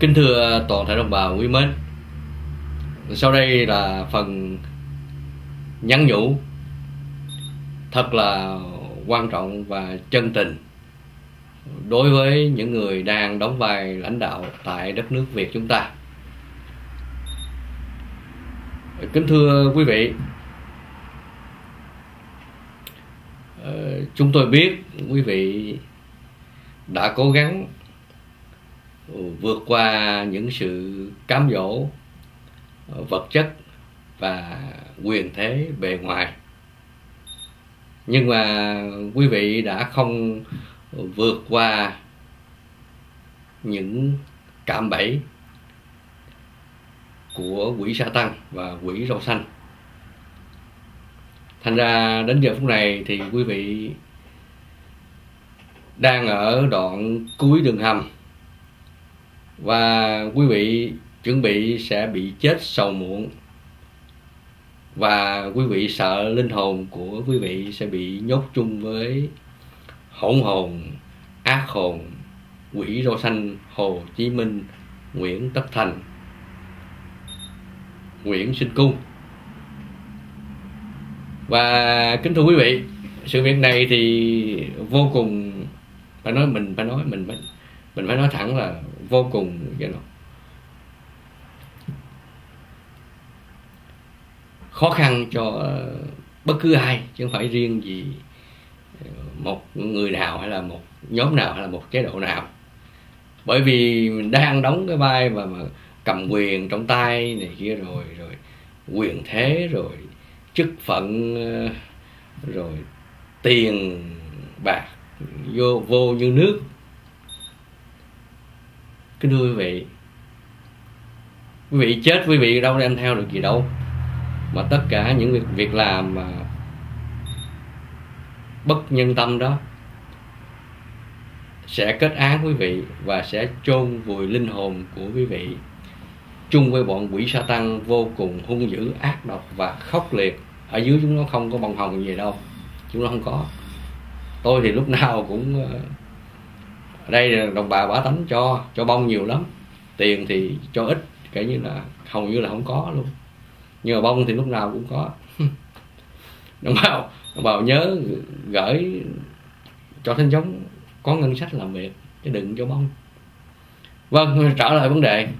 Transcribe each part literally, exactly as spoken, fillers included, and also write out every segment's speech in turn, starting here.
Kính thưa toàn thể đồng bào quý mến, sau đây là phần nhắn nhủ thật là quan trọng và chân tình đối với những người đang đóng vai lãnh đạo tại đất nước Việt chúng ta. Kính thưa quý vị, chúng tôi biết quý vị đã cố gắng vượt qua những sự cám dỗ vật chất và quyền thế bề ngoài, nhưng mà quý vị đã không vượt qua những cạm bẫy của quỷ sa tăng và quỷ râu xanh. Thành ra đến giờ phút này thì quý vị đang ở đoạn cuối đường hầm, và quý vị chuẩn bị sẽ bị chết sầu muộn, và quý vị sợ linh hồn của quý vị sẽ bị nhốt chung với hỗn hồn, ác hồn, quỷ râu xanh Hồ Chí Minh, Nguyễn Tất Thành, Nguyễn Sinh Cung. Và kính thưa quý vị, sự việc này thì vô cùng, phải nói mình phải nói mình phải mình phải nói thẳng là vô cùng cái nào khó khăn cho bất cứ ai, chứ không phải riêng gì một người nào hay là một nhóm nào hay là một chế độ nào. Bởi vì mình đang đóng cái vai mà, mà cầm quyền trong tay này kia, rồi rồi quyền thế, rồi chức phận, rồi tiền bạc vô vô như nước. Kính thưa quý vị, quý vị chết quý vị đâu đem theo được gì đâu, mà tất cả những việc, việc làm mà bất nhân tâm đó sẽ kết án quý vị và sẽ chôn vùi linh hồn của quý vị chung với bọn quỷ sa tăng vô cùng hung dữ, ác độc và khốc liệt. Ở dưới chúng nó không có bông hồng gì đâu, chúng nó không có. Tôi thì lúc nào cũng ở đây là đồng bào bả tánh cho cho bông nhiều lắm, tiền thì cho ít, kể như là hầu như là không có luôn, nhưng mà bông thì lúc nào cũng có. đồng bào đồng bào nhớ gửi cho Thánh Giống có ngân sách làm việc, chứ đừng cho bông. Vâng, trở lại vấn đề,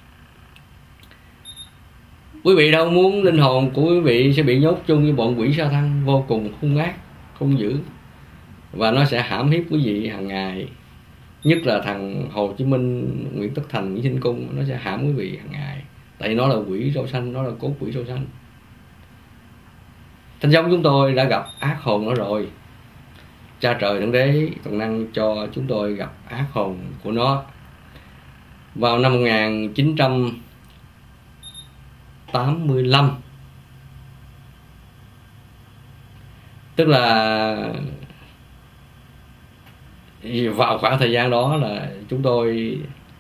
quý vị đâu muốn linh hồn của quý vị sẽ bị nhốt chung với bọn quỷ sa tăng vô cùng hung ác, hung dữ, và nó sẽ hãm hiếp quý vị hàng ngày. Nhất là thằng Hồ Chí Minh, Nguyễn Tất Thành, Nguyễn Sinh Cung, nó sẽ hãm quý vị hàng ngày, tại vì nó là quỷ râu xanh, nó là cốt quỷ râu xanh. Thánh Giống chúng tôi đã gặp ác hồn nó rồi. Cha trời Thượng Đế toàn năng cho chúng tôi gặp ác hồn của nó vào năm một nghìn chín trăm tám mươi lăm, tức là vào khoảng thời gian đó là chúng tôi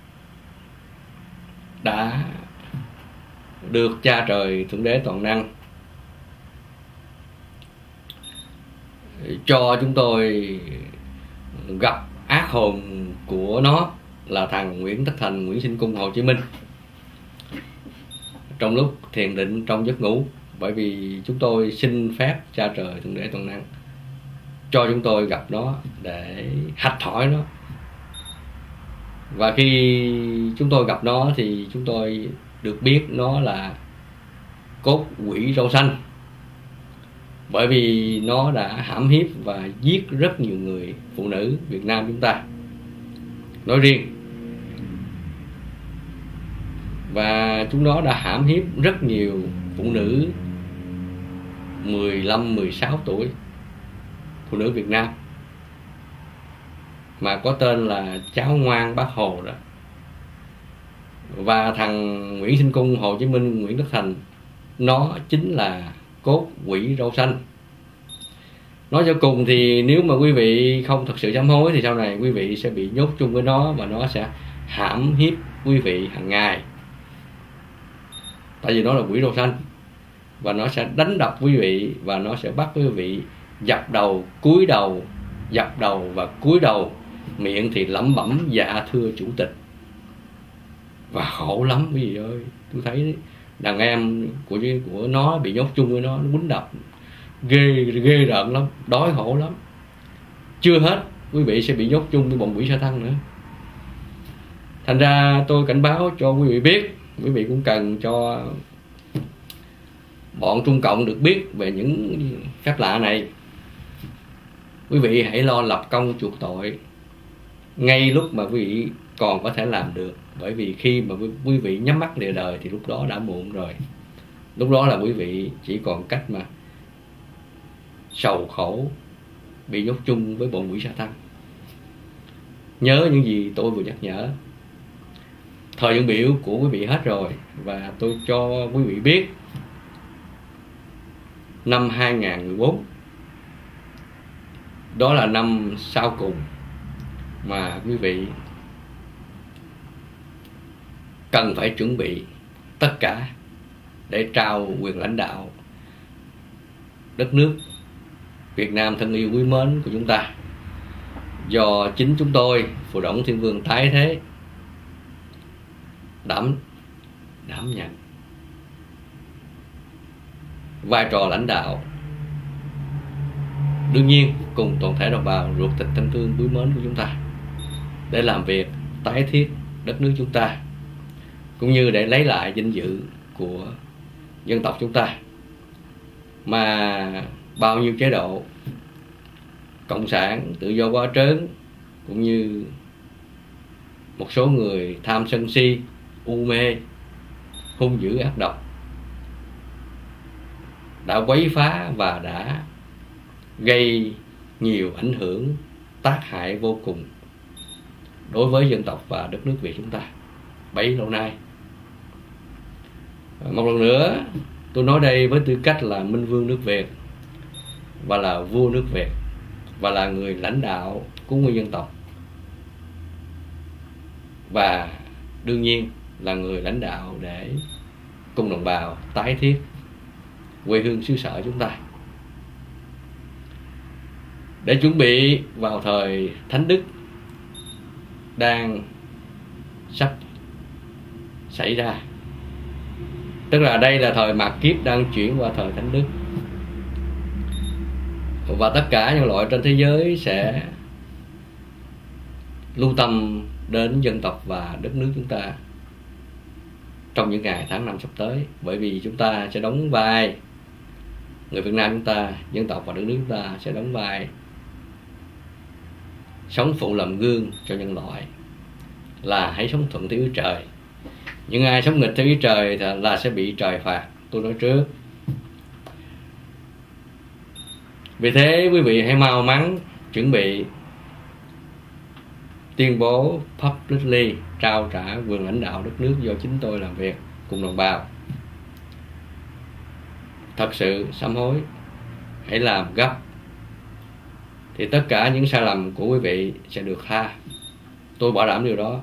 đã được cha trời Thượng Đế toàn năng cho chúng tôi gặp ác hồn của nó là thằng Nguyễn Tất Thành, Nguyễn Sinh Cung, Hồ Chí Minh trong lúc thiền định trong giấc ngủ. Bởi vì chúng tôi xin phép cha trời Thượng Đế toàn năng cho chúng tôi gặp nó để hạch hỏi nó. Và khi chúng tôi gặp nó thì chúng tôi được biết nó là cốt quỷ râu xanh, bởi vì nó đã hãm hiếp và giết rất nhiều người phụ nữ Việt Nam chúng ta nói riêng, và chúng nó đã hãm hiếp rất nhiều phụ nữ mười lăm mười sáu tuổi, phụ nữ Việt Nam mà có tên là cháu ngoan Bác Hồ đó. Và thằng Nguyễn Sinh Cung, Hồ Chí Minh, Nguyễn Tất Thành, nó chính là cốt quỷ râu xanh. Nói cho cùng thì nếu mà quý vị không thật sự sám hối thì sau này quý vị sẽ bị nhốt chung với nó, và nó sẽ hãm hiếp quý vị hàng ngày, tại vì nó là quỷ râu xanh, và nó sẽ đánh đập quý vị, và nó sẽ bắt quý vị dập đầu, cúi đầu, dập đầu và cúi đầu, miệng thì lẩm bẩm dạ thưa chủ tịch. và khổ lắm quý vị ơi. Tôi thấy đàn em của của nó bị nhốt chung với nó, nó quýnh đập ghê ghê rợn lắm, đói khổ lắm. Chưa hết, quý vị sẽ bị nhốt chung với bọn quỷ sa tăng nữa. Thành ra tôi cảnh báo cho quý vị biết, quý vị cũng cần cho bọn Trung Cộng được biết về những phép lạ này. Quý vị hãy lo lập công chuộc tội ngay lúc mà quý vị còn có thể làm được. Bởi vì khi mà quý vị nhắm mắt lìa đời thì lúc đó đã muộn rồi. Lúc đó là quý vị chỉ còn cách mà sầu khổ bị nhốt chung với bọn quỷ sa tăng. Nhớ những gì tôi vừa nhắc nhở. Thời dựng biểu của quý vị hết rồi, và tôi cho quý vị biết năm hai nghìn không trăm mười bốn, đó là năm sau cùng mà quý vị cần phải chuẩn bị tất cả để trao quyền lãnh đạo đất nước Việt Nam thân yêu quý mến của chúng ta do chính chúng tôi, Phù Đổng Thiên Vương tái thế, đảm đảm nhận vai trò lãnh đạo. Đương nhiên cùng toàn thể đồng bào ruột thịt thân thương quý mến của chúng ta để làm việc tái thiết đất nước chúng ta, cũng như để lấy lại danh dự của dân tộc chúng ta mà bao nhiêu chế độ cộng sản tự do quá trớn cũng như một số người tham sân si, u mê, hung dữ ác độc đã quấy phá và đã gây nhiều ảnh hưởng tác hại vô cùng đối với dân tộc và đất nước Việt chúng ta bấy lâu nay. Một lần nữa tôi nói đây với tư cách là Minh Vương nước Việt và là vua nước Việt và là người lãnh đạo của nguyên dân tộc, và đương nhiên là người lãnh đạo để cùng đồng bào tái thiết quê hương xứ sở chúng ta, để chuẩn bị vào thời Thánh Đức đang sắp xảy ra. Tức là đây là thời mạt kiếp đang chuyển qua thời Thánh Đức, và tất cả nhân loại trên thế giới sẽ lưu tâm đến dân tộc và đất nước chúng ta trong những ngày tháng năm sắp tới. Bởi vì chúng ta sẽ đóng vai, người Việt Nam chúng ta, dân tộc và đất nước chúng ta sẽ đóng vai sống phụ làm gương cho nhân loại, là hãy sống thuận theo ý trời. Những ai sống nghịch theo ý trời thì là sẽ bị trời phạt, tôi nói trước. Vì thế quý vị hãy mau mắn chuẩn bị tuyên bố publicly trao trả quyền lãnh đạo đất nước do chính tôi làm việc cùng đồng bào. Thật sự sám hối, hãy làm gấp, thì tất cả những sai lầm của quý vị sẽ được tha. Tôi bảo đảm điều đó.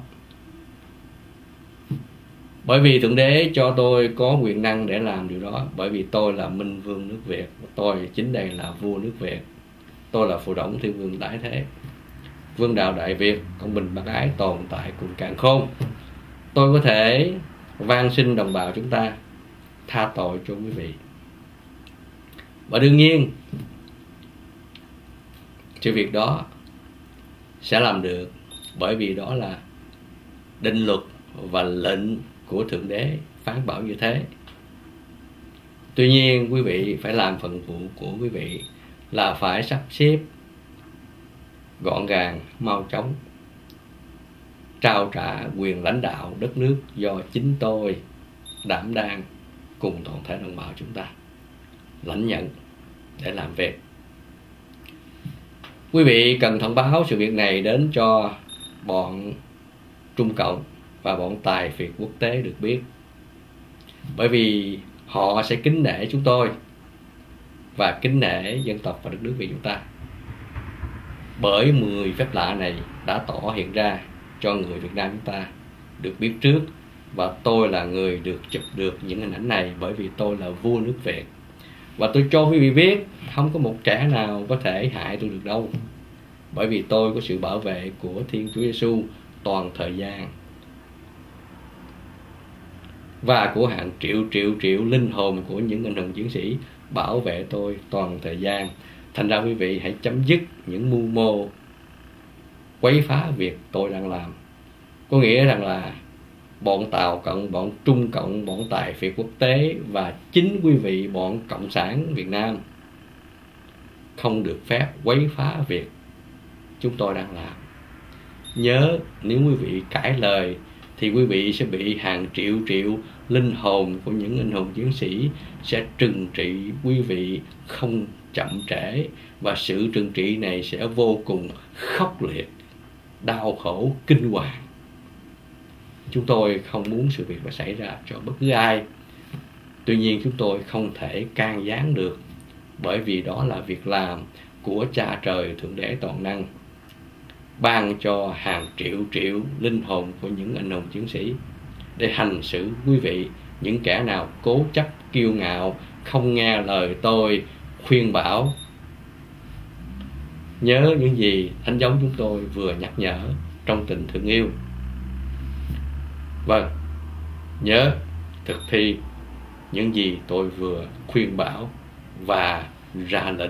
Bởi vì Thượng Đế cho tôi có quyền năng để làm điều đó. Bởi vì tôi là Minh Vương nước Việt, tôi chính đây là vua nước Việt. Tôi là Phù Đổng Thiên Vương tái thế, vương đạo Đại Việt, công bình bác ái tồn tại cùng càn khôn. Tôi có thể van xin đồng bào chúng ta tha tội cho quý vị. Và đương nhiên sự việc đó sẽ làm được, bởi vì đó là định luật và lệnh của Thượng Đế phán bảo như thế. Tuy nhiên quý vị phải làm phần vụ của quý vị là phải sắp xếp gọn gàng, mau chóng trao trả quyền lãnh đạo đất nước do chính tôi đảm đang cùng toàn thể đồng bào chúng ta lãnh nhận để làm việc. Quý vị cần thông báo sự việc này đến cho bọn Trung Cộng và bọn tài phiệt quốc tế được biết, bởi vì họ sẽ kính nể chúng tôi và kính nể dân tộc và đất nước Việt chúng ta. Bởi mười phép lạ này đã tỏ hiện ra cho người Việt Nam chúng ta được biết trước, và tôi là người được chụp được những hình ảnh này, bởi vì tôi là vua nước Việt. Và tôi cho quý vị biết không có một kẻ nào có thể hại tôi được đâu, bởi vì tôi có sự bảo vệ của Thiên Chúa Giêsu toàn thời gian. và của hàng triệu triệu triệu linh hồn của những anh hùng chiến sĩ bảo vệ tôi toàn thời gian. Thành ra quý vị hãy chấm dứt những mưu mô quấy phá việc tôi đang làm. Có nghĩa rằng là bọn Tàu Cộng, bọn Trung Cộng, bọn Tài phiệt quốc tế và chính quý vị bọn Cộng sản Việt Nam không được phép quấy phá việc chúng tôi đang làm. Nhớ, nếu quý vị cãi lời thì quý vị sẽ bị hàng triệu triệu linh hồn của những anh hùng chiến sĩ sẽ trừng trị quý vị không chậm trễ, và sự trừng trị này sẽ vô cùng khốc liệt, đau khổ, kinh hoàng. Chúng tôi không muốn sự việc đó xảy ra cho bất cứ ai. Tuy nhiên chúng tôi không thể can gián được, bởi vì đó là việc làm của Cha Trời Thượng Đế Toàn Năng, ban cho hàng triệu triệu linh hồn của những anh hùng chiến sĩ để hành xử quý vị, những kẻ nào cố chấp, kiêu ngạo, không nghe lời tôi khuyên bảo. Nhớ những gì Thánh giống chúng tôi vừa nhắc nhở trong tình thương yêu. Vâng, nhớ thực thi những gì tôi vừa khuyên bảo và ra lệnh.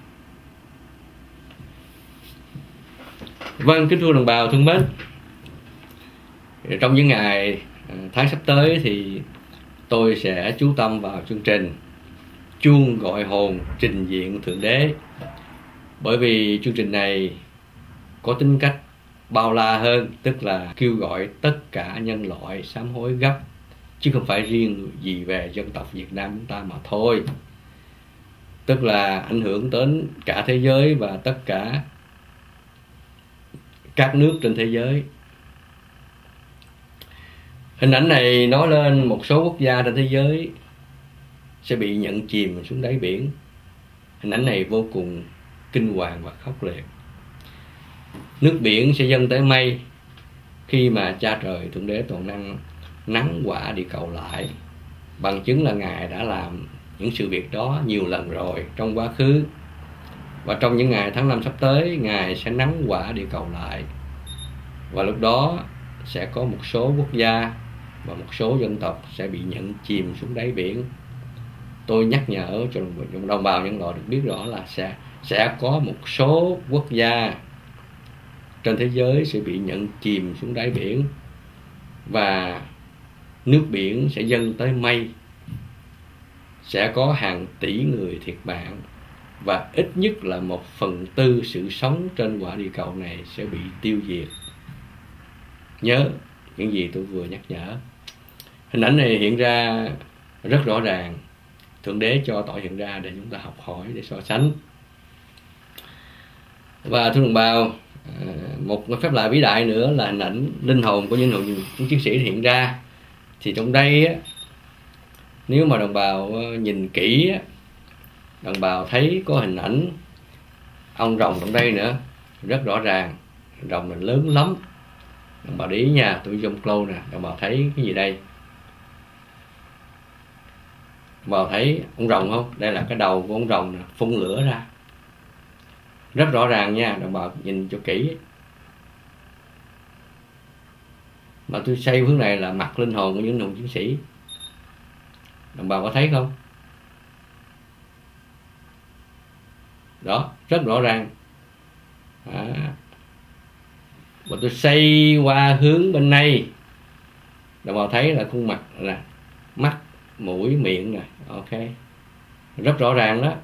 Vâng, kính thưa đồng bào thương mến, trong những ngày tháng sắp tới thì tôi sẽ chú tâm vào chương trình Chuông Gọi Hồn Trình Diện Thượng Đế, bởi vì chương trình này có tính cách bao la hơn, tức là kêu gọi tất cả nhân loại sám hối gấp, chứ không phải riêng gì về dân tộc Việt Nam chúng ta mà thôi. Tức là ảnh hưởng đến cả thế giới và tất cả các nước trên thế giới. Hình ảnh này nói lên một số quốc gia trên thế giới sẽ bị nhận chìm xuống đáy biển. Hình ảnh này vô cùng kinh hoàng và khốc liệt. Nước biển sẽ dâng tới mây khi mà Cha Trời Thượng Đế Toàn Năng nắng quả địa cầu lại. Bằng chứng là Ngài đã làm những sự việc đó nhiều lần rồi trong quá khứ. Và trong những ngày tháng năm sắp tới, Ngài sẽ nắng quả địa cầu lại. Và lúc đó sẽ có một số quốc gia và một số dân tộc sẽ bị nhận chìm xuống đáy biển. Tôi nhắc nhở cho đồng bào nhân loại được biết rõ là sẽ, sẽ có một số quốc gia trên thế giới sẽ bị nhận chìm xuống đáy biển, và nước biển sẽ dâng tới mây. Sẽ có hàng tỷ người thiệt mạng, và ít nhất là một phần tư sự sống trên quả địa cầu này sẽ bị tiêu diệt. Nhớ những gì tôi vừa nhắc nhở. Hình ảnh này hiện ra rất rõ ràng. Thượng Đế cho tỏ hiện ra để chúng ta học hỏi, để so sánh. Và thưa đồng bào, một phép lạ vĩ đại nữa là hình ảnh linh hồn của những hồn những chiến sĩ hiện ra. Thì trong đây á, nếu mà đồng bào nhìn kỹ á, đồng bào thấy có hình ảnh ông rồng trong đây nữa, rất rõ ràng. Rồng mình lớn lắm. Đồng bào để ý nha, tôi zoom close nè, đồng bào thấy cái gì đây? Đồng bào thấy ông rồng không? Đây là cái đầu của ông rồng nè, phun lửa ra. Rất rõ ràng nha, đồng bào nhìn cho kỹ. Mà tôi xây hướng này là mặt linh hồn của những hồn chiến sĩ. Đồng bào có thấy không? Đó, rất rõ ràng. À. Và tôi xây qua hướng bên này, đồng bào thấy là khuôn mặt là mắt, mũi, miệng nè. Ok, rất rõ ràng đó.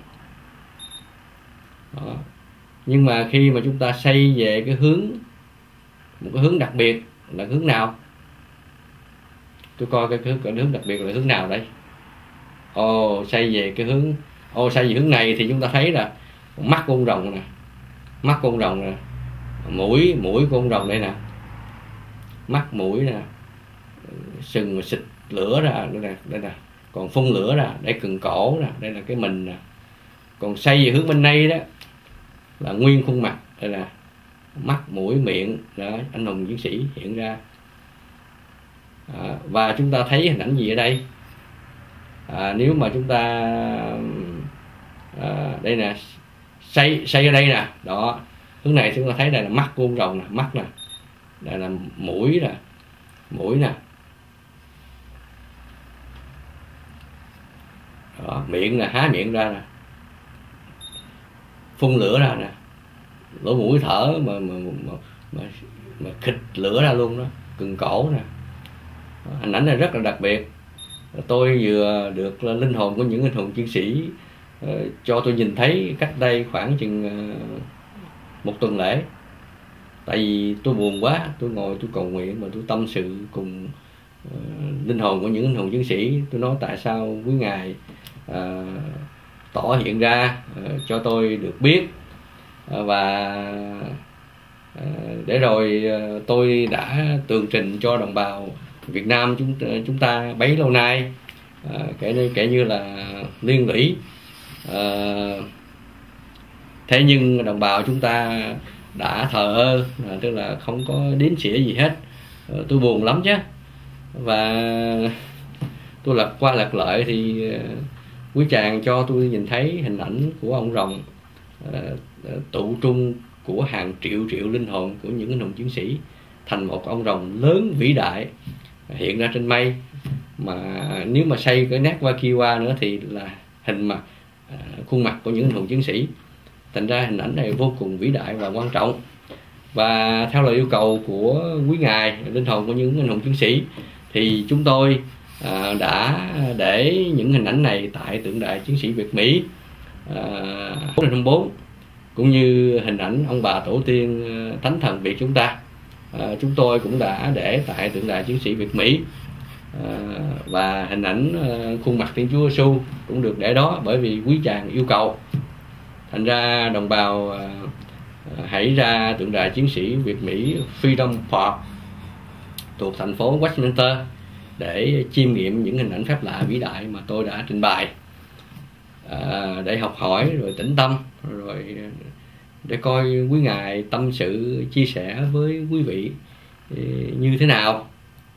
Đó. Nhưng mà khi mà chúng ta xây về cái hướng, một cái hướng đặc biệt là hướng nào? Tôi coi cái hướng, cái hướng đặc biệt là hướng nào đây? Ồ, xây về cái hướng, ồ xây về hướng này thì chúng ta thấy là mắt của con rồng nè, mắt của con rồng nè, mũi mũi của con rồng đây nè, mắt mũi nè, sừng xịt lửa ra đây nè, đây nè, còn phun lửa ra, đây cần cổ nè, đây là cái mình nè. Còn xây về hướng bên đây đó là nguyên khuôn mặt, đây là mắt, mũi, miệng đó, anh hùng chiến sĩ hiện ra. À, và chúng ta thấy hình ảnh gì ở đây? À, nếu mà chúng ta à, đây nè, xây xây ở đây nè, đó, hướng này chúng ta thấy đây là mắt của con rồng nè, mắt nè, đây là mũi nè, mũi nè, miệng là há miệng ra nè, phun lửa ra nè, lỗ mũi thở mà mà mà mà, mà khịt lửa ra luôn đó, cừng cổ nè. Hình ảnh này rất là đặc biệt. Tôi vừa được linh hồn của những anh hùng chiến sĩ uh, cho tôi nhìn thấy cách đây khoảng chừng uh, một tuần lễ. Tại vì tôi buồn quá, tôi ngồi tôi cầu nguyện và tôi tâm sự cùng uh, linh hồn của những anh hùng chiến sĩ. Tôi nói tại sao quý ngài uh, tỏ hiện ra uh, cho tôi được biết, uh, và uh, để rồi uh, tôi đã tường trình cho đồng bào Việt Nam chúng chúng ta bấy lâu nay, à, kể kể như là liên lũy. À, thế nhưng đồng bào chúng ta đã thờ ơ, à, tức là không có đếm xỉa gì hết. À, tôi buồn lắm chứ. Và tôi lật qua lật lại thì quý chàng cho tôi nhìn thấy hình ảnh của ông rồng à, tụ trung của hàng triệu triệu linh hồn của những anh hùng chiến sĩ thành một ông rồng lớn vĩ đại hiện ra trên mây. Mà nếu mà xây cái nét Wakiwa nữa thì là hình mặt, à, khuôn mặt của những anh hùng chiến sĩ. Thành ra hình ảnh này vô cùng vĩ đại và quan trọng. Và theo lời yêu cầu của quý ngài, linh hồn của những anh hùng chiến sĩ, thì chúng tôi à, đã để những hình ảnh này tại tượng đài chiến sĩ Việt Mỹ à, bốn không bốn, cũng như hình ảnh ông bà tổ tiên thánh thần Việt chúng ta. À, chúng tôi cũng đã để tại tượng đài chiến sĩ Việt Mỹ, à, và hình ảnh à, khuôn mặt Thiên Chúa Giêsu cũng được để đó bởi vì quý chàng yêu cầu. Thành ra đồng bào à, hãy ra tượng đài chiến sĩ Việt Mỹ Freedom Park thuộc thành phố Westminster để chiêm nghiệm những hình ảnh phép lạ vĩ đại mà tôi đã trình bày, à, để học hỏi rồi tĩnh tâm, rồi để coi quý ngài tâm sự chia sẻ với quý vị như thế nào.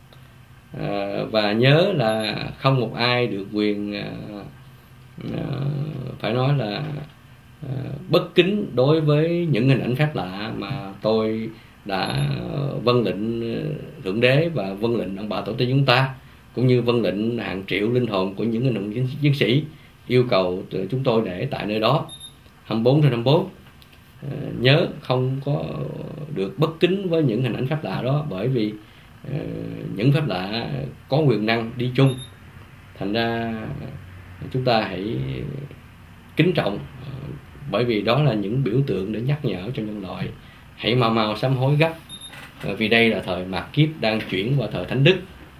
À, và nhớ là không một ai được quyền à, à, phải nói là à, bất kính đối với những hình ảnh phép lạ mà tôi đã vâng lệnh Thượng Đế và vâng lệnh ông bà tổ tiên chúng ta, cũng như vâng lệnh hàng triệu linh hồn của những anh hùng chiến sĩ yêu cầu chúng tôi để tại nơi đó hai mươi bốn trên hai mươi bốn. À, nhớ không có được bất kính với những hình ảnh phép lạ đó, bởi vì uh, những phép lạ có quyền năng đi chung. Thành ra chúng ta hãy kính trọng, uh, bởi vì đó là những biểu tượng để nhắc nhở cho nhân loại hãy mau mau sám hối gấp, uh, vì đây là thời mạt kiếp đang chuyển qua thời thánh đức.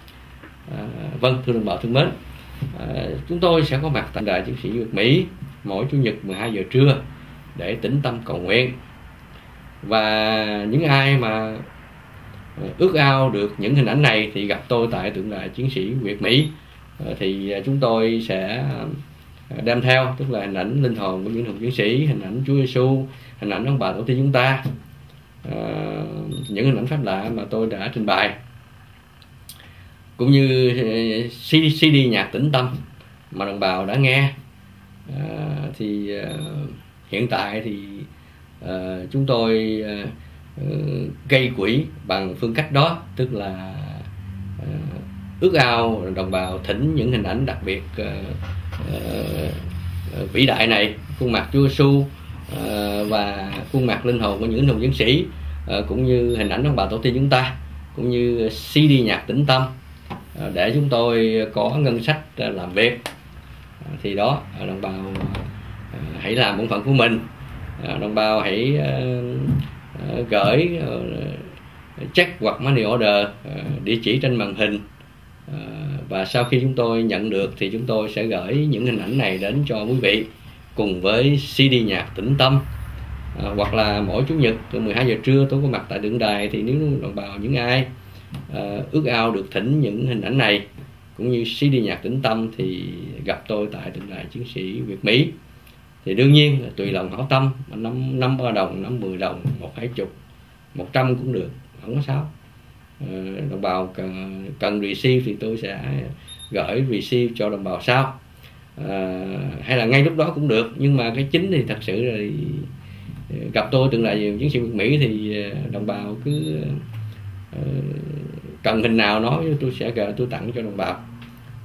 Uh, vâng, thưa đồng bào thân mến, uh, chúng tôi sẽ có mặt tại đài chiến sĩ Việt Mỹ mỗi chủ nhật mười hai giờ trưa để tĩnh tâm cầu nguyện. Và những ai mà ước ao được những hình ảnh này thì gặp tôi tại tượng đài chiến sĩ Việt Mỹ, thì chúng tôi sẽ đem theo, tức là hình ảnh linh hồn của những hùng chiến sĩ, hình ảnh Chúa Giêsu, hình ảnh ông bà tổ tiên chúng ta, những hình ảnh phép lạ mà tôi đã trình bày, cũng như xê đê nhạc tĩnh tâm mà đồng bào đã nghe. Thì hiện tại thì uh, chúng tôi uh, gây quỹ bằng phương cách đó, tức là uh, ước ao đồng bào thỉnh những hình ảnh đặc biệt uh, uh, vĩ đại này, khuôn mặt Chúa Giêsu uh, và khuôn mặt linh hồn của những anh hùng chiến sĩ, uh, cũng như hình ảnh ông bà tổ tiên chúng ta, cũng như xê đê nhạc tĩnh tâm, uh, để chúng tôi có ngân sách uh, làm việc. Uh, thì đó, uh, đồng bào uh, hãy làm bổn phận của mình. À, đồng bào hãy uh, uh, gửi uh, check hoặc money order, uh, địa chỉ trên màn hình, uh, và sau khi chúng tôi nhận được thì chúng tôi sẽ gửi những hình ảnh này đến cho quý vị cùng với xê đê nhạc tĩnh tâm. Uh, hoặc là mỗi chủ nhật từ mười hai giờ trưa tôi có mặt tại tượng đài, thì nếu đồng bào những ai uh, ước ao được thỉnh những hình ảnh này cũng như xê đê nhạc tĩnh tâm thì gặp tôi tại tượng đài chiến sĩ Việt Mỹ. Thì đương nhiên là tùy lòng hảo tâm, năm năm ba đồng, năm mười đồng, một hai chục, một trăm cũng được, không có sao. À, đồng bào cần, cần receive thì tôi sẽ gửi receive cho đồng bào sau, à, hay là ngay lúc đó cũng được. Nhưng mà cái chính thì thật sự là gặp tôi tượng đài chiến sĩ Việt Mỹ thì đồng bào cứ uh, cần hình nào nói tôi sẽ tôi tặng cho đồng bào.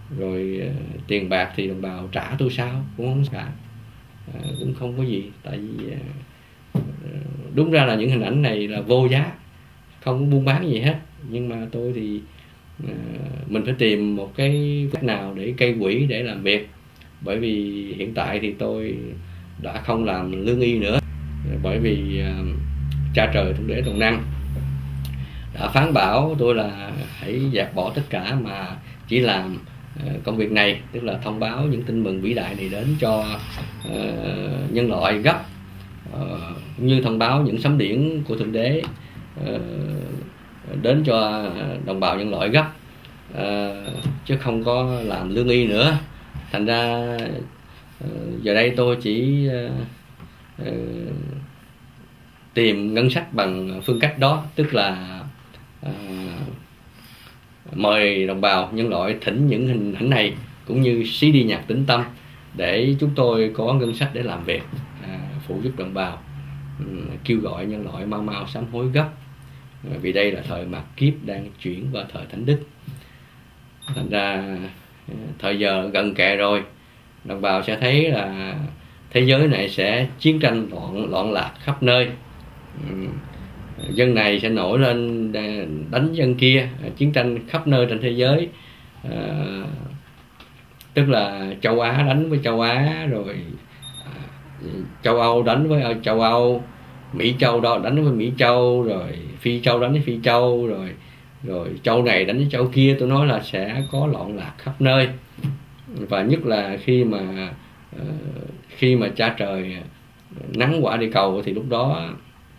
rồi uh, tiền bạc thì đồng bào trả tôi sao cũng không cả, uh, cũng không có gì. Tại vì uh, đúng ra là những hình ảnh này là vô giá, không có buôn bán gì hết, nhưng mà tôi thì uh, mình phải tìm một cái cách nào để gây quỹ để làm việc. Bởi vì hiện tại thì tôi đã không làm lương y nữa, bởi vì uh, cha trời Thượng Đế Toàn Năng đã phán bảo tôi là hãy dẹp bỏ tất cả mà chỉ làm uh, công việc này, tức là thông báo những tin mừng vĩ đại này đến cho uh, nhân loại gấp, uh, như thông báo những sấm điển của Thượng Đế uh, đến cho đồng bào nhân loại gấp, uh, chứ không có làm lương y nữa. Thành ra uh, giờ đây tôi chỉ uh, uh, tìm ngân sách bằng phương cách đó, tức là uh, mời đồng bào nhân loại thỉnh những hình ảnh này cũng như xê đê nhạc tĩnh tâm để chúng tôi có ngân sách để làm việc, uh, phụ giúp đồng bào, um, kêu gọi nhân loại mau mau sám hối gấp, uh, vì đây là thời mạt kiếp đang chuyển vào thời thánh đức. Thành ra uh, thời giờ gần kề rồi, đồng bào sẽ thấy là thế giới này sẽ chiến tranh loạn loạn lạc khắp nơi. Dân này sẽ nổi lên đánh dân kia, chiến tranh khắp nơi trên thế giới, à, tức là châu Á đánh với châu Á, rồi à, châu Âu đánh với châu Âu, Mỹ Châu đó đánh với Mỹ Châu, rồi Phi Châu đánh với Phi Châu, rồi rồi châu này đánh với châu kia. Tôi nói là sẽ có loạn lạc khắp nơi, và nhất là khi mà uh, khi mà cha trời nắng quả địa cầu thì lúc đó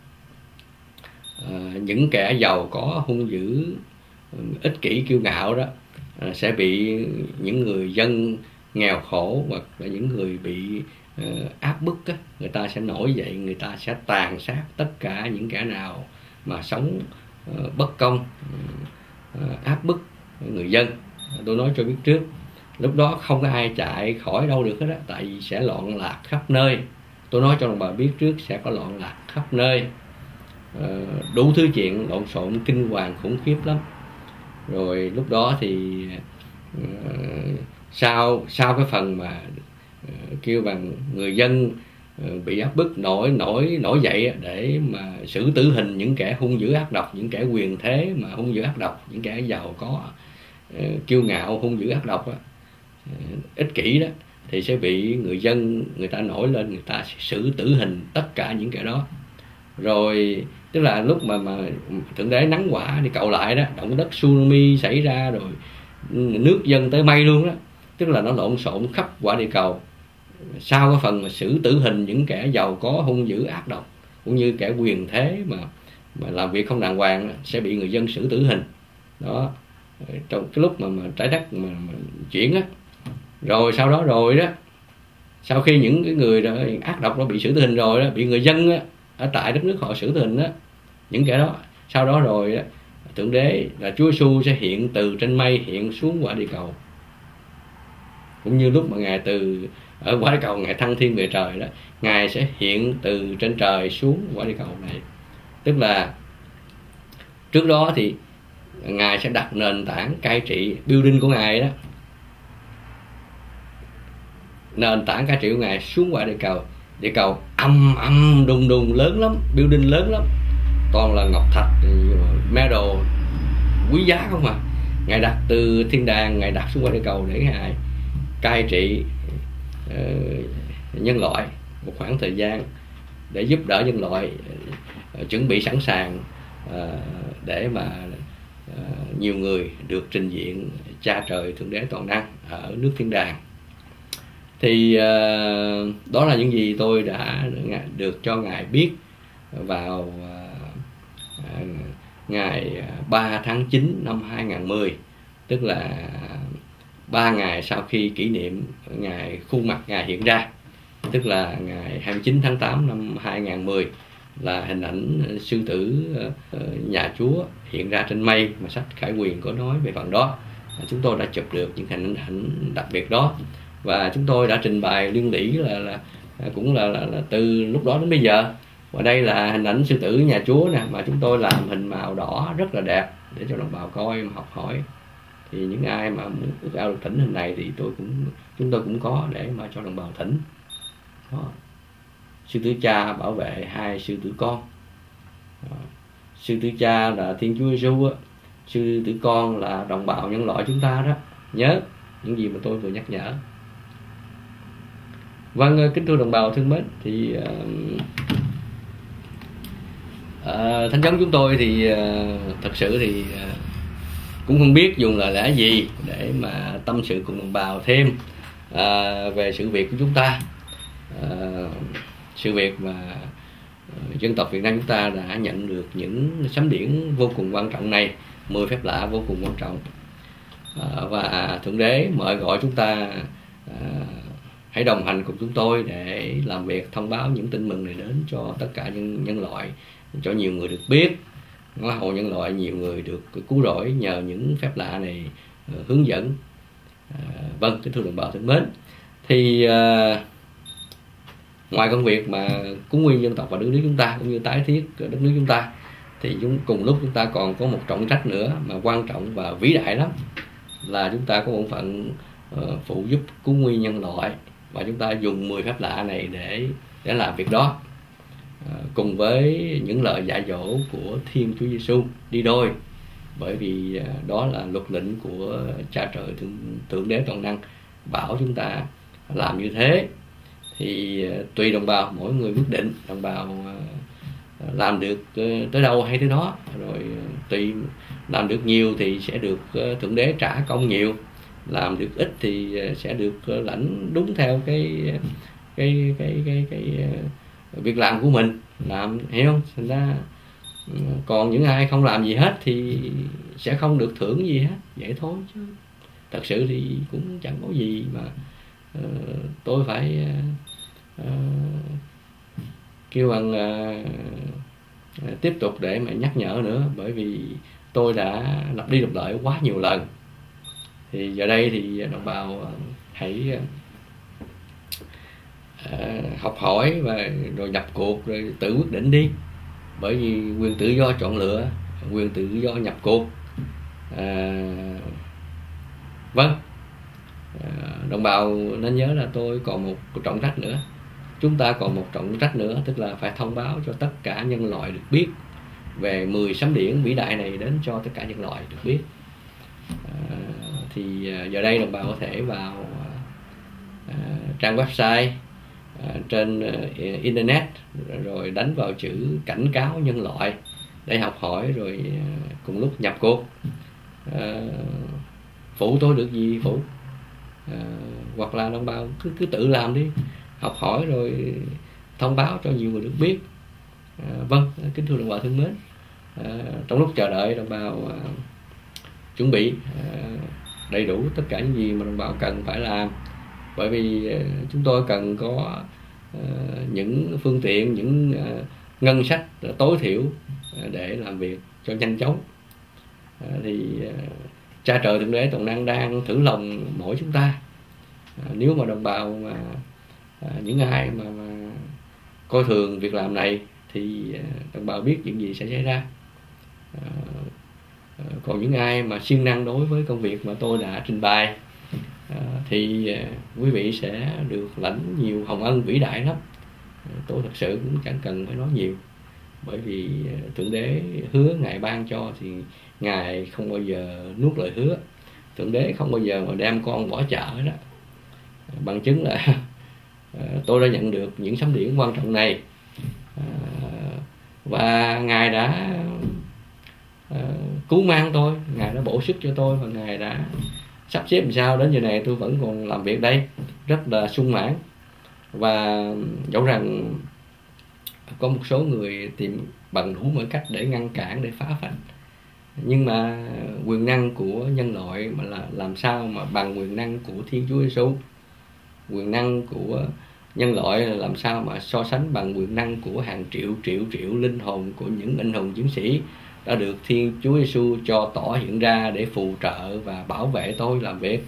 uh, những kẻ giàu có hung dữ, ích kỷ kiêu ngạo đó uh, sẽ bị những người dân nghèo khổ hoặc là những người bị uh, áp bức á, người ta sẽ nổi dậy, người ta sẽ tàn sát tất cả những kẻ nào mà sống uh, bất công, uh, áp bức người dân. Tôi nói cho biết trước, lúc đó không có ai chạy khỏi đâu được hết á, tại vì sẽ loạn lạc khắp nơi. Tôi nói cho đồng bào biết trước, sẽ có loạn lạc khắp nơi, uh, đủ thứ chuyện lộn xộn kinh hoàng khủng khiếp lắm. Rồi lúc đó thì uh, sau sau cái phần mà uh, kêu bằng người dân uh, bị áp bức nổi nổi nổi dậy để mà xử tử hình những kẻ hung dữ ác độc, những kẻ quyền thế mà hung dữ ác độc, những kẻ giàu có uh, kiêu ngạo hung dữ ác độc á, uh, ích kỷ đó, thì sẽ bị người dân người ta nổi lên, người ta sẽ xử tử hình tất cả những kẻ đó. Rồi tức là lúc mà mà Thượng Đế nắng quả đi cậu lại đó, động đất tsunami xảy ra, rồi nước dâng tới mây luôn đó, tức là nó lộn xộn khắp quả địa cầu. Sau cái phần mà xử tử hình những kẻ giàu có hung dữ ác độc cũng như kẻ quyền thế mà mà làm việc không đàng hoàng sẽ bị người dân xử tử hình đó, trong cái lúc mà, mà trái đất mà, mà chuyển á. Rồi sau đó rồi đó, sau khi những cái người đó, ác độc đó bị xử tử hình rồi đó, bị người dân á, ở tại đất nước họ xử tử hình đó, những kẻ đó, sau đó rồi đó, Thượng Đế là Chúa Giêsu sẽ hiện từ trên mây hiện xuống quả địa cầu, cũng như lúc mà Ngài từ ở quả địa cầu Ngài thăng thiên về trời đó, Ngài sẽ hiện từ trên trời xuống quả địa cầu này. Tức là trước đó thì Ngài sẽ đặt nền tảng cai trị building của Ngài đó, nền tảng cai trị của Ngài xuống quả địa cầu. Địa cầu âm âm đùng đùng lớn lắm, building lớn lắm, toàn là ngọc thạch, medal quý giá không à. Ngài đặt từ thiên đàng, Ngài đặt xuống quả địa cầu để Ngài cai trị uh, nhân loại một khoảng thời gian, để giúp đỡ nhân loại uh, chuẩn bị sẵn sàng uh, để mà uh, nhiều người được trình diện cha trời Thượng Đế Toàn Năng ở nước thiên đàng. Thì uh, đó là những gì tôi đã được cho Ngài biết vào uh, uh, ngày ba tháng chín năm hai nghìn không trăm mười, tức là ba ngày sau khi kỷ niệm ngày khuôn mặt Ngài hiện ra, tức là ngày hai mươi chín tháng tám năm hai nghìn không trăm mười là hình ảnh sư tử uh, nhà Chúa hiện ra trên mây mà sách Khải Huyền có nói về phần đó. Chúng tôi đã chụp được những hình ảnh đặc biệt đó, và chúng tôi đã trình bày liên lỉ là, là cũng là, là, là từ lúc đó đến bây giờ. Và đây là hình ảnh sư tử nhà Chúa nè, mà chúng tôi làm hình màu đỏ rất là đẹp để cho đồng bào coi mà học hỏi. Thì những ai mà muốn ước ao được thỉnh hình này thì tôi cũng chúng tôi cũng có để mà cho đồng bào thỉnh. Đó. Sư tử cha bảo vệ hai sư tử con. Đó. Sư tử cha là Thiên Chúa Giêsu á, sư tử con là đồng bào nhân loại chúng ta đó. Nhớ những gì mà tôi vừa nhắc nhở. Vâng, kính thưa đồng bào thân mến, thì uh, uh, thánh giống chúng tôi thì uh, thật sự thì uh, cũng không biết dùng lời lẽ gì để mà tâm sự cùng đồng bào thêm uh, về sự việc của chúng ta, uh, sự việc mà uh, dân tộc Việt Nam chúng ta đã nhận được những sấm điển vô cùng quan trọng này, mười phép lạ vô cùng quan trọng. Uh, và Thượng Đế mời gọi chúng ta uh, hãy đồng hành cùng chúng tôi để làm việc thông báo những tin mừng này đến cho tất cả nhân, nhân loại, cho nhiều người được biết. Nó hầu nhân loại nhiều người được cứu rỗi nhờ những phép lạ này uh, hướng dẫn. Uh, vâng, kính thưa đồng bào thân mến, thì uh, ngoài công việc mà cúng nguyên dân tộc và đất nước chúng ta cũng như tái thiết đất nước chúng ta, thì chúng cùng lúc chúng ta còn có một trọng trách nữa mà quan trọng và vĩ đại lắm, là chúng ta có bổn phận uh, phụ giúp cứu nguy nhân loại, và chúng ta dùng mười phép lạ này để để làm việc đó, uh, cùng với những lời dạy dỗ của Thiên Chúa Giêsu đi đôi, bởi vì uh, đó là luật lệnh của Cha Trời Thượng, Thượng Đế Toàn Năng bảo chúng ta làm như thế. Thì uh, tùy đồng bào, mỗi người quyết định đồng bào uh, làm được uh, tới đâu hay tới đó, rồi uh, tùy làm được nhiều thì sẽ được uh, Thượng Đế trả công nhiều, làm được ít thì uh, sẽ được uh, lãnh đúng theo cái cái cái cái cái, cái uh, việc làm của mình làm, hiểu không? Thành ra uh, còn những ai không làm gì hết thì sẽ không được thưởng gì hết, vậy thôi, chứ thật sự thì cũng chẳng có gì mà uh, tôi phải uh, uh, kêu bằng uh, tiếp tục để mà nhắc nhở nữa, bởi vì tôi đã lặp đi lặp lại quá nhiều lần. Thì giờ đây thì đồng bào uh, hãy uh, học hỏi và rồi nhập cuộc, rồi tự quyết định đi, bởi vì quyền tự do chọn lựa, quyền tự do nhập cuộc. uh, vâng, uh, đồng bào nên nhớ là tôi còn một trọng trách nữa, chúng ta còn một trọng trách nữa, tức là phải thông báo cho tất cả nhân loại được biết về mười sấm điển vĩ đại này đến cho tất cả nhân loại được biết. À, thì giờ đây đồng bào có thể vào à, trang website à, trên à, internet, rồi đánh vào chữ cảnh cáo nhân loại để học hỏi, rồi à, cùng lúc nhập cuộc. À, phụ tôi được gì phụ, à, hoặc là đồng bào cứ cứ tự làm đi, học hỏi rồi thông báo cho nhiều người được biết. À, vâng, kính thưa đồng bào thân mến, à, trong lúc chờ đợi đồng bào à, chuẩn bị à, đầy đủ tất cả những gì mà đồng bào cần phải làm, bởi vì à, chúng tôi cần có à, những phương tiện, những à, ngân sách tối thiểu à, để làm việc cho nhanh chóng. À, thì à, Cha Trời Thượng Đế Toàn Năng đang thử lòng mỗi chúng ta. À, nếu mà đồng bào mà à, những ai mà, mà coi thường việc làm này thì à, đồng bào biết những gì sẽ xảy ra. À, à, còn những ai mà siêng năng đối với công việc mà tôi đã trình bày à, thì à, quý vị sẽ được lãnh nhiều hồng ân vĩ đại lắm. À, tôi thật sự cũng chẳng cần phải nói nhiều, bởi vì à, Thượng Đế hứa Ngài ban cho thì Ngài không bao giờ nuốt lời hứa. Thượng Đế không bao giờ mà đem con bỏ chợ đó. À, bằng chứng là à, tôi đã nhận được những sấm điển quan trọng này, à, và Ngài đã à, cứu mang tôi, Ngài đã bổ sức cho tôi, và Ngài đã sắp xếp làm sao đến giờ này tôi vẫn còn làm việc đây rất là sung mãn. Và dẫu rằng có một số người tìm bằng đủ mọi cách để ngăn cản, để phá phách, nhưng mà quyền năng của nhân loại mà là làm sao mà bằng quyền năng của Thiên Chúa Giêsu. Quyền năng của nhân loại là làm sao mà so sánh bằng quyền năng của hàng triệu triệu triệu linh hồn của những anh hùng chiến sĩ đã được Thiên Chúa Giêsu cho tỏ hiện ra để phù trợ và bảo vệ tôi làm việc.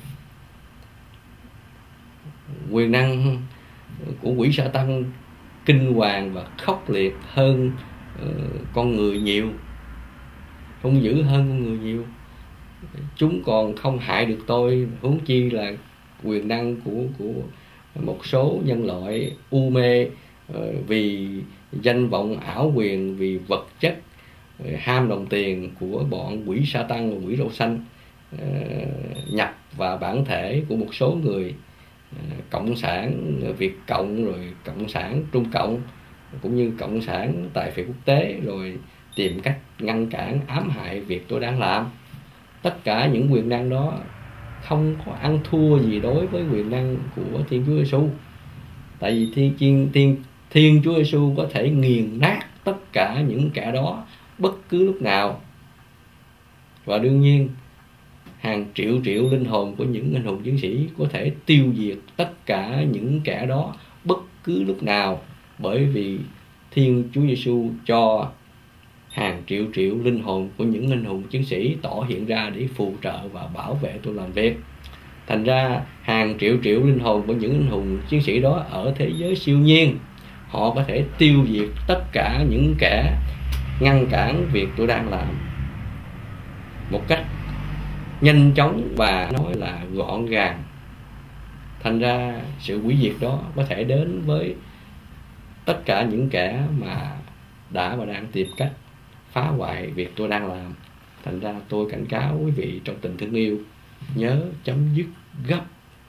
Quyền năng của quỷ Sa-tan kinh hoàng và khốc liệt hơn uh, con người nhiều, hung dữ hơn con người nhiều. chúng còn không hại được tôi, huống chi là quyền năng của của một số nhân loại u mê vì danh vọng ảo quyền, vì vật chất, ham đồng tiền của bọn quỷ sa tăng và quỷ râu xanh nhập vào bản thể của một số người cộng sản Việt Cộng, rồi cộng sản Trung Cộng, cũng như cộng sản tại phía quốc tế, rồi tìm cách ngăn cản ám hại việc tôi đang làm. Tất cả những quyền năng đó không có ăn thua gì đối với quyền năng của Thiên Chúa Giêsu. Tại vì Thiên, thiên, thiên, thiên Chúa Giêsu có thể nghiền nát tất cả những kẻ đó bất cứ lúc nào. Và đương nhiên hàng triệu triệu linh hồn của những anh hùng chiến sĩ có thể tiêu diệt tất cả những kẻ đó bất cứ lúc nào, bởi vì Thiên Chúa Giêsu cho hàng triệu triệu linh hồn của những anh hùng chiến sĩ tỏ hiện ra để phù trợ và bảo vệ tôi làm việc. Thành ra hàng triệu triệu linh hồn của những anh hùng chiến sĩ đó ở thế giới siêu nhiên, họ có thể tiêu diệt tất cả những kẻ ngăn cản việc tôi đang làm một cách nhanh chóng và nói là gọn gàng. Thành ra sự hủy diệt đó có thể đến với tất cả những kẻ mà đã và đang tìm cách phá hoại việc tôi đang làm. Thành ra tôi cảnh cáo quý vị trong tình thương yêu, nhớ chấm dứt gấp.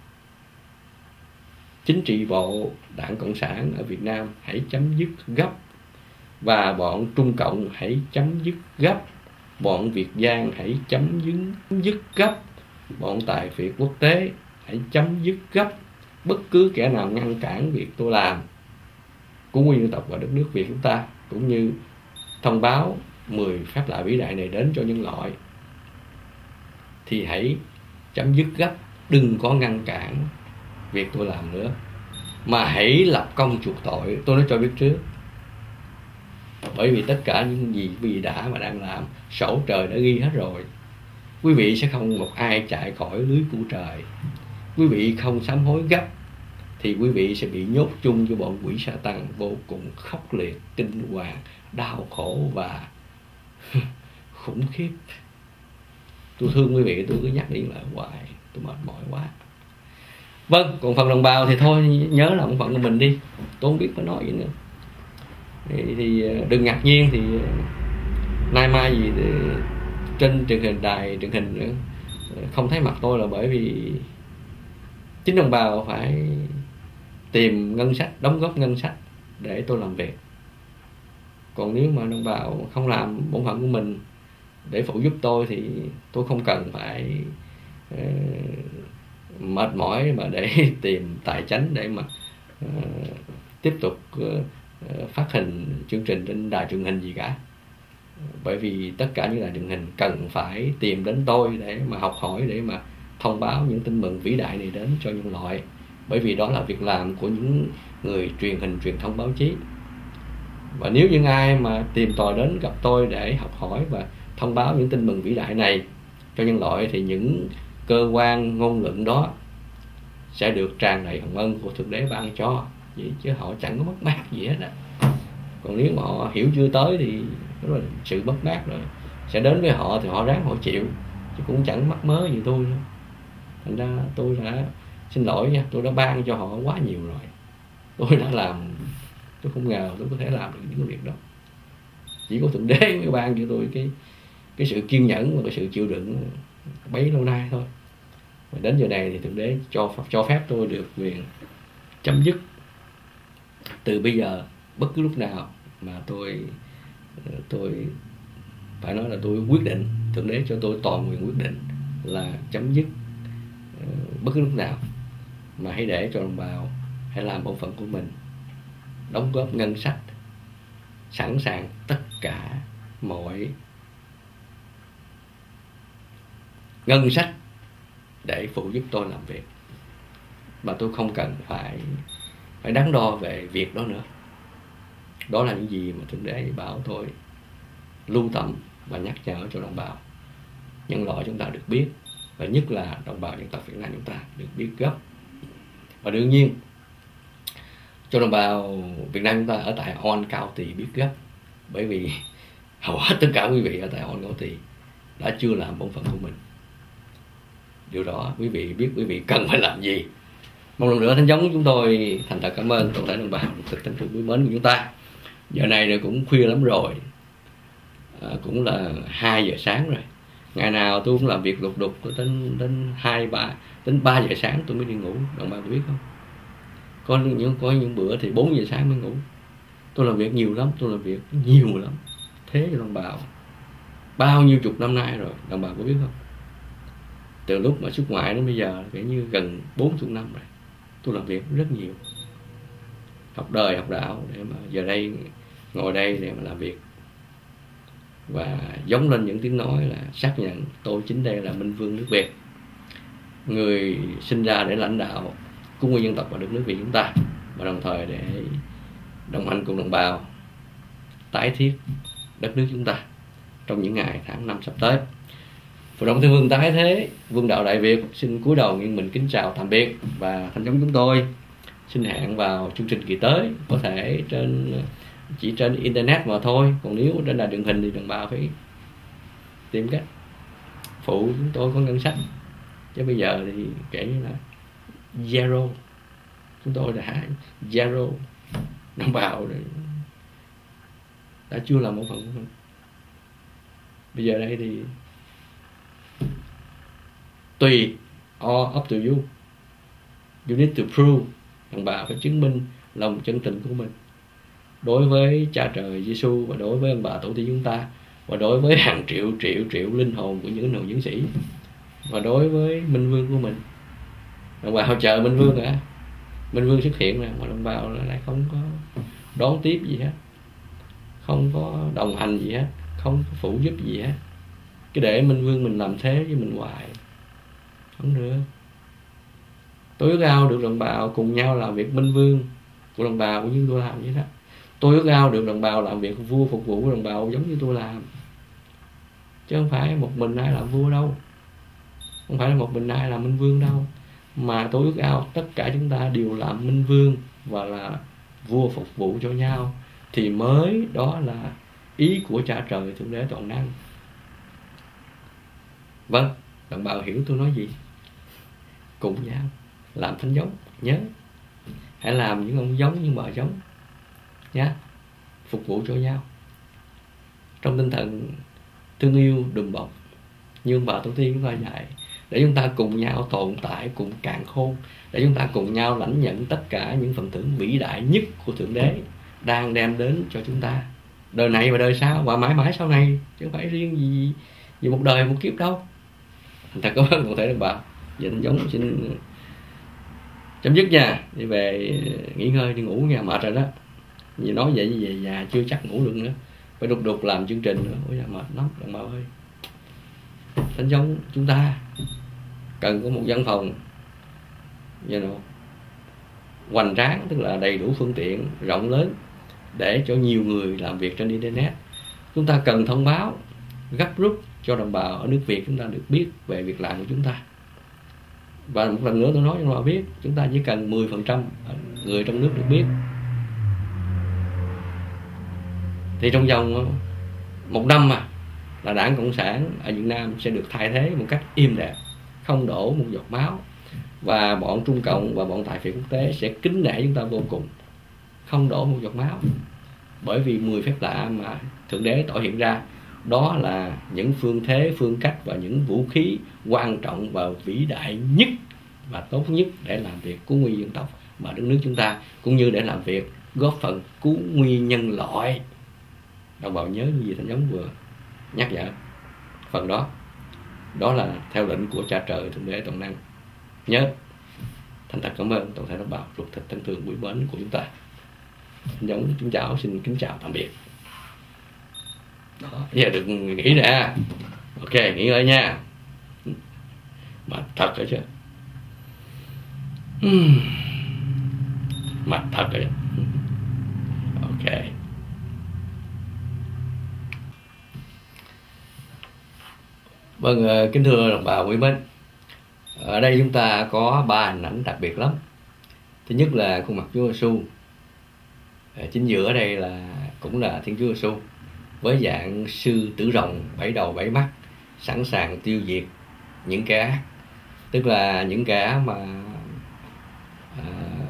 Chính trị bộ Đảng Cộng sản ở Việt Nam hãy chấm dứt gấp, và bọn Trung Cộng hãy chấm dứt gấp, bọn Việt Giang hãy chấm dứt gấp, bọn tài phiệt quốc tế hãy chấm dứt gấp. Bất cứ kẻ nào ngăn cản việc tôi làm của nguyên dân tộc và đất nước Việt chúng ta, cũng như thông báo mười phép lạ vĩ đại này đến cho nhân loại, thì hãy chấm dứt gấp. Đừng có ngăn cản việc tôi làm nữa, mà hãy lập công chuộc tội. Tôi nói cho biết trước, bởi vì tất cả những gì quý vị đã và đang làm, sổ trời đã ghi hết rồi. Quý vị sẽ không một ai chạy khỏi lưới của trời. Quý vị không sám hối gấp thì quý vị sẽ bị nhốt chung với bọn quỷ sa tăng vô cùng khốc liệt, kinh hoàng, đau khổ và khủng khiếp. Tôi thương quý vị, tôi cứ nhắc đi lại hoài, tôi mệt mỏi quá. Vâng, còn phần đồng bào thì thôi, nhớ là một phận của mình đi, tôi không biết phải nói gì nữa. Thì, thì đừng ngạc nhiên thì nay mai gì thì trên truyền hình, đài truyền hình nữa không thấy mặt tôi là bởi vì chính đồng bào phải tìm ngân sách, đóng góp ngân sách để tôi làm việc. Còn nếu mà đồng bào không làm bổn phận của mình để phụ giúp tôi thì tôi không cần phải uh, mệt mỏi mà để tìm tài chánh để mà uh, tiếp tục uh, phát hình chương trình trên đài truyền hình gì cả. Bởi vì tất cả những đài truyền hình cần phải tìm đến tôi để mà học hỏi, để mà thông báo những tin mừng vĩ đại này đến cho nhân loại. Bởi vì đó là việc làm của những người truyền hình, truyền thông, báo chí. Và nếu những ai mà tìm tòi đến gặp tôi để học hỏi và thông báo những tin mừng vĩ đại này cho nhân loại, thì những cơ quan ngôn luận đó sẽ được tràn đầy hồng ân của Thượng Đế ban cho, vậy chứ họ chẳng có mất mát gì hết á. Còn nếu mà họ hiểu chưa tới thì đó là sự mất mát rồi sẽ đến với họ, thì họ ráng họ chịu, chứ cũng chẳng mắc mớ gì tôi nữa. Thành ra tôi đã xin lỗi nha, tôi đã ban cho họ quá nhiều rồi. Tôi đã làm, tôi không ngờ tôi có thể làm được những việc đó. Chỉ có Thượng Đế mới ban cho tôi cái cái sự kiên nhẫn và cái sự chịu đựng bấy lâu nay thôi. Và đến giờ này thì Thượng Đế cho cho phép tôi được quyền chấm dứt từ bây giờ, bất cứ lúc nào mà tôi tôi phải nói là tôi quyết định, Thượng Đế cho tôi toàn quyền quyết định là chấm dứt uh, bất cứ lúc nào. Mà hãy để cho đồng bào hãy làm bổn phận của mình, đóng góp ngân sách, sẵn sàng tất cả mọi ngân sách để phụ giúp tôi làm việc. Mà tôi không cần phải phải đắn đo về việc đó nữa. Đó là những gì mà Thượng Đế bảo tôi lưu tâm và nhắc nhở cho đồng bào nhân loại chúng ta được biết, và nhất là đồng bào dân tộc Việt Nam chúng ta được biết gấp. Và đương nhiên cho đồng bào Việt Nam chúng ta ở tại On County biết gấp, bởi vì hầu hết tất cả quý vị ở tại On County đã chưa làm bổn phận của mình. điều đó quý vị biết quý vị cần phải làm gì. Một lần nữa Thánh giống chúng tôi thành thật cảm ơn toàn thể đồng bào thực tăng trưởng quý mến của chúng ta. Giờ này rồi cũng khuya lắm rồi, à, cũng là hai giờ sáng rồi. Ngày nào tôi cũng làm việc lục đục đến đến hai ba đến ba giờ sáng tôi mới đi ngủ. Đồng bào biết không? Có những có những bữa thì bốn giờ sáng mới ngủ. Tôi làm việc nhiều lắm, tôi làm việc nhiều lắm. Thế cho đồng bào bao nhiêu chục năm nay rồi, đồng bào có biết không? Từ lúc mà xuất ngoại đến bây giờ kể như gần bốn mươi năm rồi, tôi làm việc rất nhiều, học đời học đạo để mà giờ đây ngồi đây để mà làm việc và giống lên những tiếng nói là xác nhận tôi chính đây là Minh Vương nước Việt, người sinh ra để lãnh đạo cứu nguy dân tộc và đất nước Việt chúng ta, và đồng thời để đồng hành cùng đồng bào tái thiết đất nước chúng ta trong những ngày tháng năm sắp tới. Phù Động Thiên Vương tái thế, Vương đạo Đại Việt xin cúi đầu nghiêng mình kính chào tạm biệt, và Thánh giống chúng tôi xin hẹn vào chương trình kỳ tới, có thể trên chỉ trên internet mà thôi, còn nếu trên đài truyền hình thì đồng bào phải tìm cách phụ chúng tôi có ngân sách, chứ bây giờ thì kể như là zero, chúng tôi đã zero, đồng bào đã chưa làm một phần của mình. Bây giờ đây thì tùy, all up to you. You need to prove, đồng bào phải chứng minh lòng chân tình của mình đối với Cha Trời Giêsu, và đối với ông bà tổ tiên chúng ta, và đối với hàng triệu triệu triệu linh hồn của những anh hùng chiến sĩ, và đối với Minh Vương của mình. Đồng bào chờ Minh Vương hả? Minh Vương xuất hiện nè, mà đồng bào lại không có đón tiếp gì hết, không có đồng hành gì hết, không có phụ giúp gì hết, cứ để Minh Vương mình làm thế với mình hoài, không được. Tôi ước ao được đồng bào cùng nhau làm việc Minh Vương của đồng bào cũng như tôi làm vậy đó. Tôi ước ao được đồng bào làm việc vua phục vụ của đồng bào giống như tôi làm, chứ không phải một mình ai làm vua đâu, không phải là một mình ai làm Minh Vương đâu, mà tôi ước ao tất cả chúng ta đều làm Minh Vương và là vua phục vụ cho nhau, thì mới đó là ý của Cha Trời Thượng Đế Toàn Năng. Vâng, đồng bào hiểu tôi nói gì? Cùng nhau làm thánh giống, nhớ hãy làm những ông giống như bà giống nhé, phục vụ cho nhau trong tinh thần thương yêu đùm bọc như ông bà tổ tiên chúng ta dạy, để chúng ta cùng nhau tồn tại cùng càn khôn, để chúng ta cùng nhau lãnh nhận tất cả những phần thưởng vĩ đại nhất của Thượng Đế đang đem đến cho chúng ta đời này và đời sau và mãi mãi sau này, chứ không phải riêng gì vì một đời một kiếp đâu. Thật cảm ơn toàn thể đồng bào. Giờ Thánh giống xin chấm dứt nha, đi về nghỉ ngơi, đi ngủ nha, mệt rồi đó. Vì nói vậy về già chưa chắc ngủ được nữa, phải đục đục làm chương trình nữa. Ôi da, mệt lắm đồng bào ơi. Thánh giống chúng ta cần có một văn phòng you know, hoành tráng, tức là đầy đủ phương tiện rộng lớn để cho nhiều người làm việc trên internet. Chúng ta cần thông báo gấp rút cho đồng bào ở nước Việt chúng ta được biết về việc làm của chúng ta. Và một lần nữa tôi nói cho đồng bào biết, chúng ta chỉ cần mười phần trăm người trong nước được biết, thì trong vòng một năm mà là Đảng Cộng sản ở Việt Nam sẽ được thay thế một cách êm đẹp, không đổ một giọt máu, và bọn Trung Cộng và bọn tài phiệt quốc tế sẽ kính nể chúng ta vô cùng, không đổ một giọt máu. Bởi vì mười phép lạ mà Thượng Đế tỏ hiện ra, đó là những phương thế, phương cách và những vũ khí quan trọng và vĩ đại nhất và tốt nhất để làm việc cứu nguy dân tộc và đất nước chúng ta, cũng như để làm việc góp phần cứu nguy nhân loại. Đồng bào nhớ những gì Thánh giống vừa nhắc nhở phần đó, đó là theo lệnh của Cha Trời Thượng Đế Toàn Năng. Nhớ, thành thật cảm ơn toàn thể đồng bào ruột thịt thân thương quý mến của chúng ta. Thánh giống chúng cháu xin kính chào tạm biệt. Đó, giờ được nghỉ nè. Ok, nghỉ ngơi nha. Mệt thật rồi chứ. Mệt thật rồi. Ok. Vâng, kính thưa đồng bào quý mến, ở đây chúng ta có ba hình ảnh đặc biệt lắm. Thứ nhất là khuôn mặt Chúa Giêsu. Chính giữa ở đây là cũng là Thiên Chúa Giêsu với dạng sư tử rồng bảy đầu bảy mắt, sẵn sàng tiêu diệt những kẻ ác tức là những kẻ mà à,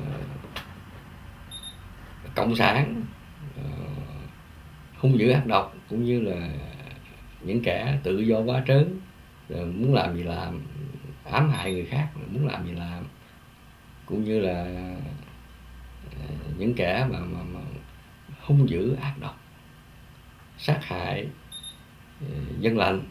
cộng sản, à, hung dữ ác độc, cũng như là những kẻ tự do quá trớn, rồi muốn làm gì làm, ám hại người khác, muốn làm gì làm, cũng như là à, những kẻ mà, mà, mà hung dữ ác độc, sát hại dân lành,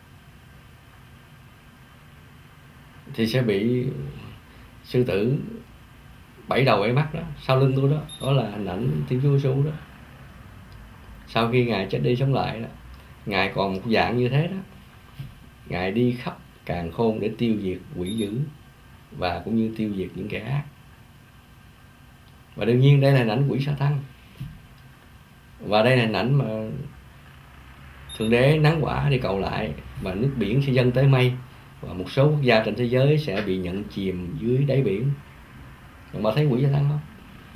thì sẽ bị sư tử bảy đầu bảy mắt đó, sau lưng tôi đó. Đó là hình ảnh Thiên Chúa Giêsu đó. Sau khi Ngài chết đi sống lại đó, Ngài còn một dạng như thế đó. Ngài đi khắp càn khôn để tiêu diệt quỷ dữ và cũng như tiêu diệt những kẻ ác. Và đương nhiên đây là hình ảnh quỷ Sa-tan. Và đây là hình ảnh mà Thượng Đế nắng quả đi cầu lại, và nước biển sẽ dâng tới mây, và một số quốc gia trên thế giới sẽ bị nhận chìm dưới đáy biển. Bạn có thấy quỷ Sa-tan không?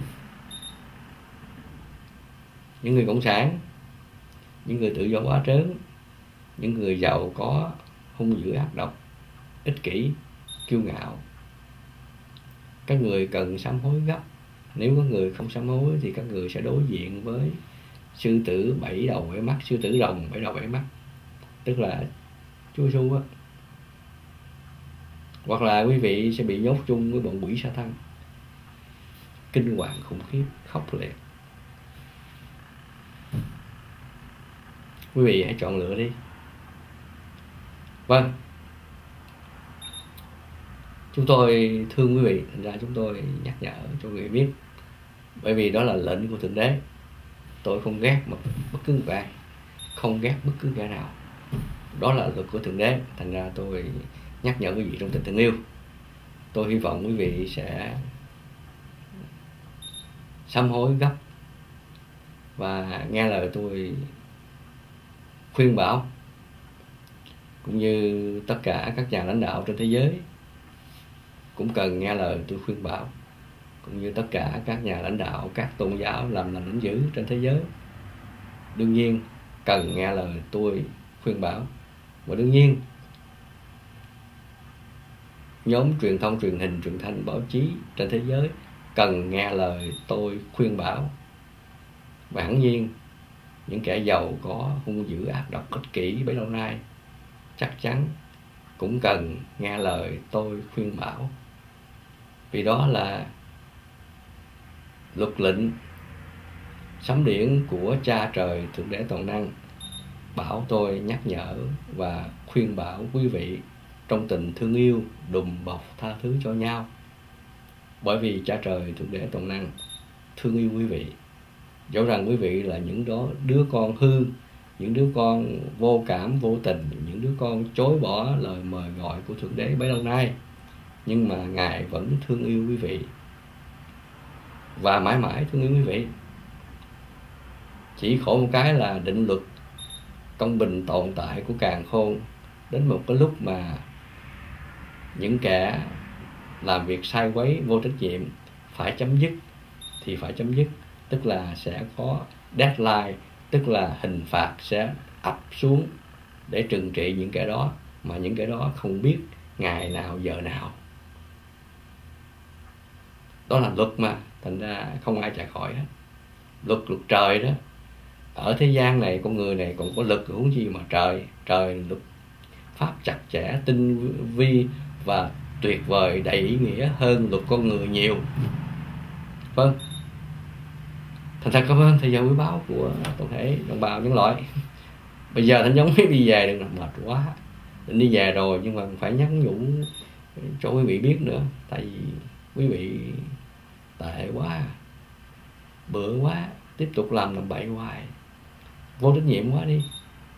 Những người cộng sản, những người tự do quá trớn, những người giàu có, hung dữ ác độc, ích kỷ, kiêu ngạo, các người cần sám hối gấp. Nếu có người không sám hối thì các người sẽ đối diện với sư tử bảy đầu bảy mắt, sư tử rồng bảy đầu bảy mắt, tức là Chúa Giêsu á. Hoặc là quý vị sẽ bị nhốt chung với bọn quỷ Sa-tan, kinh hoàng khủng khiếp, khốc liệt. Quý vị hãy chọn lựa đi. Vâng, chúng tôi thương quý vị, thành ra chúng tôi nhắc nhở cho quý vị biết, bởi vì đó là lệnh của Thượng Đế. Tôi không ghét bất, bất cứ một ai, không ghét bất cứ kẻ nào. Đó là luật của Thượng Đế, thành ra tôi nhắc nhở quý vị trong tình thương yêu. Tôi hy vọng quý vị sẽ sám hối gấp và nghe lời tôi khuyên bảo, cũng như tất cả các nhà lãnh đạo trên thế giới cũng cần nghe lời tôi khuyên bảo, cũng như tất cả các nhà lãnh đạo các tôn giáo làm lành lĩnh dữ trên thế giới đương nhiên cần nghe lời tôi khuyên bảo. Và đương nhiên nhóm truyền thông, truyền hình, truyền thanh, báo chí trên thế giới cần nghe lời tôi khuyên bảo. Và hẳn nhiên những kẻ giàu có, hung dữ, ác độc, ích kỷ bấy lâu nay chắc chắn cũng cần nghe lời tôi khuyên bảo, vì đó là luật lệnh sấm điển của Cha Trời Thượng Đế Toàn Năng bảo tôi nhắc nhở và khuyên bảo quý vị trong tình thương yêu, đùm bọc tha thứ cho nhau. Bởi vì Cha Trời Thượng Đế Toàn Năng thương yêu quý vị, dẫu rằng quý vị là những đó đứa con hư, những đứa con vô cảm vô tình, những đứa con chối bỏ lời mời gọi của Thượng Đế bấy lâu nay, nhưng mà Ngài vẫn thương yêu quý vị và mãi mãi thương yêu quý vị. Chỉ khổ một cái là định luật công bình tồn tại của càn khôn đến một cái lúc mà những kẻ làm việc sai quấy, vô trách nhiệm phải chấm dứt thì phải chấm dứt, tức là sẽ có deadline, tức là hình phạt sẽ ập xuống để trừng trị những kẻ đó, mà những kẻ đó không biết ngày nào giờ nào. Đó là luật mà, thành ra không ai chạy khỏi hết. Luật luật trời đó. Ở thế gian này, con người này còn có luật huống gì mà trời. Trời luật pháp chặt chẽ, tinh vi và tuyệt vời, đầy ý nghĩa hơn luật con người nhiều. Vâng, thành thật cảm ơn thầy giờ quý báo của toàn thể đồng bào nhân loại. Bây giờ Thánh Giống mới đi về, đừng làm mệt quá. Định đi về rồi nhưng mà phải nhắn nhủ cho quý vị biết nữa, tại vì quý vị tệ quá, bựa quá, tiếp tục làm làm bậy hoài, vô trách nhiệm quá đi,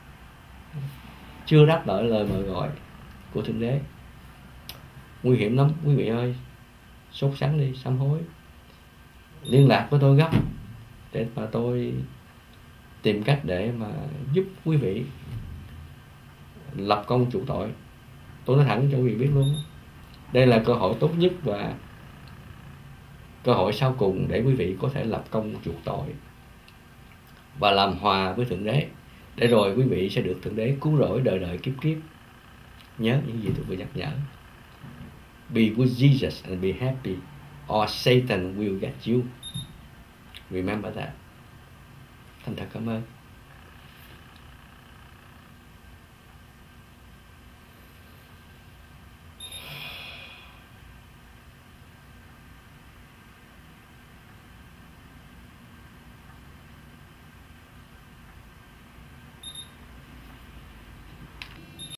chưa đáp lại lời mời gọi của Thượng Đế. Nguy hiểm lắm quý vị ơi. Sốt sắng đi, sám hối, liên lạc với tôi gấp để mà tôi tìm cách để mà giúp quý vị lập công chuộc tội. Tôi nói thẳng cho quý vị biết luôn, đây là cơ hội tốt nhất và cơ hội sau cùng để quý vị có thể lập công chuộc tội và làm hòa với Thượng Đế, để rồi quý vị sẽ được Thượng Đế cứu rỗi đời đời kiếp kiếp. Nhớ những gì tôi vừa nhắc nhở. Be with Jesus and be happy, or Satan will get you. Remember that. Thành thật cảm ơn.